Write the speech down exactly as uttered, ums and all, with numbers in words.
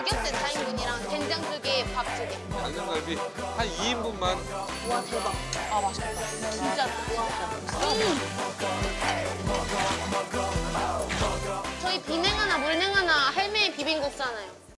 삼겹살 사 인분이랑 된장 두 개, 밥 두 개. 양념갈비 한 이 인분만. 와, 대박. 아, 맛있겠다. 진짜. 음! 저희 비냉 하나, 물냉 하나, 할매 비빔국수 하나요.